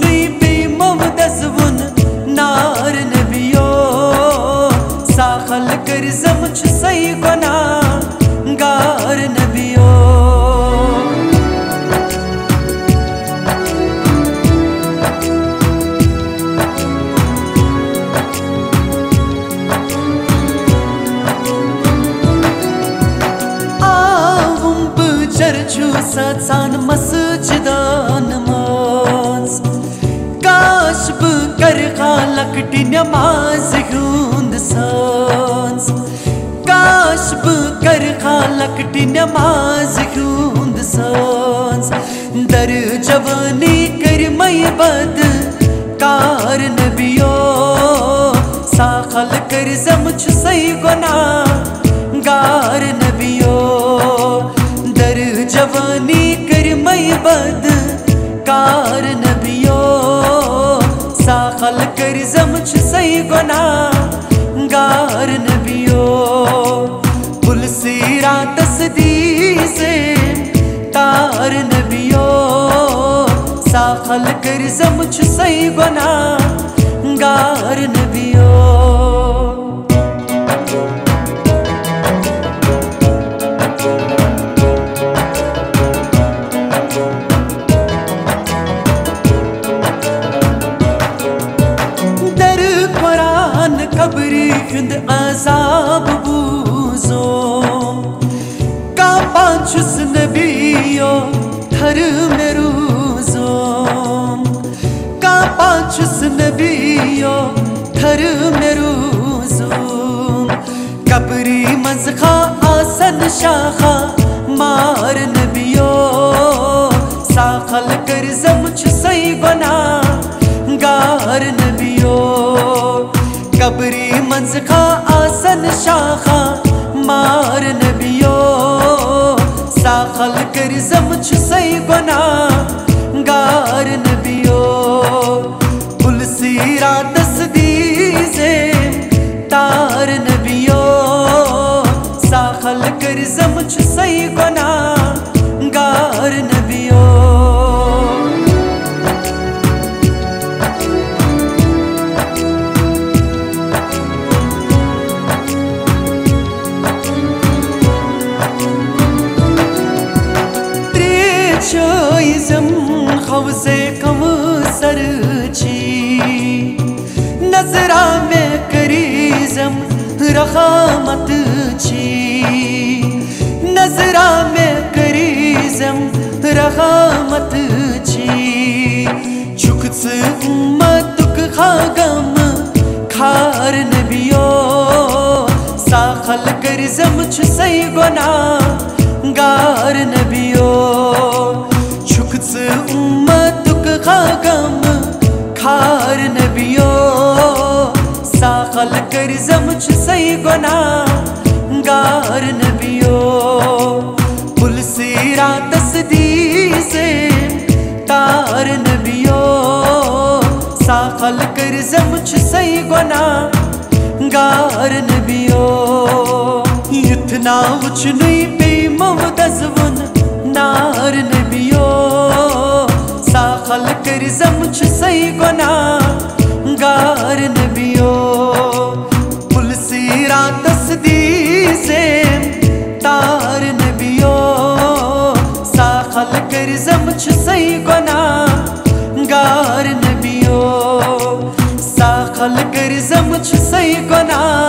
नुई पे मवदसवन नार नबियो साखल कर जमच सही गुना गार नबियो चर्चू सचान मस्जिदान माज काश कर लकटी नमाज खूंद सांस काश कर लकटी नमाज खूंद सांस दर जवानी कर मई बद कार नबियो साखल कर जमच सही गुना गार नबियो दर जवानी कर मई बद कार नबियो साखल कर जमच सही गुना गार नबियो पुलसीरा तस्दी से तार नबियो साखल कर जमच सही गुना गार नबियो कबरी खुंद अजाब बूजो का पांचुस नबियो थर मेरूजो का पांचुस नबियो थर मेरूजो कबरी मजखा आसन शाखा मार नबियो साखल कर जमच सही गुना गार नबियो कबरी मंजखा आसन शाखा मार नबियो साखल कर जमच सही गुना गार नबियो पुलसीरा तस्दी से तार नबियो साखल कर जमच सही गुना गार नबियो शोइज़म खौसे कम सरची नजरा में करीज़म रखामत छी नजरा में करीज़म रखामत छी चुकस उम्मतुक खागम खार नबियो साखल कर जमच सही गुना गार नबियो चुकस उम्मतुक खागम खार नबियो साखल कर जमच सही गुना गार नबियो पुलसीरा तस्दी से तार नबियो साखल कर जमच सही गुना गार नबियो युथना उच नुई पे मवदसवन नार नबियो साखल कर जमच सही गुना गार नबियो पुलसीरा तस्दी से तार नबियो साखल कर जमच सही गुना गार नबियो साखल कर जमच सही गुना